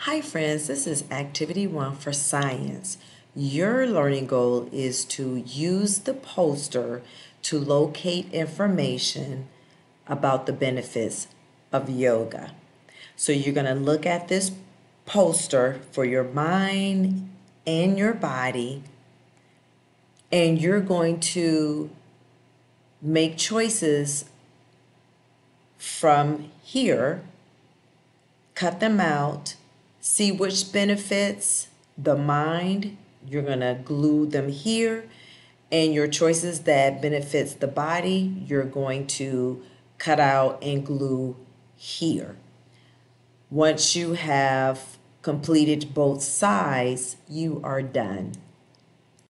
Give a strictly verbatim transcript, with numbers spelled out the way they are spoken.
Hi friends, this is activity one for science. Your learning goal is to use the poster to locate information about the benefits of yoga. So you're going to look at this poster for your mind and your body, and you're going to make choices from here, cut them out, see which benefits the mind. You're going to glue them here, and your choices that benefits the body, you're going to cut out and glue here. Once you have completed both sides, you are done.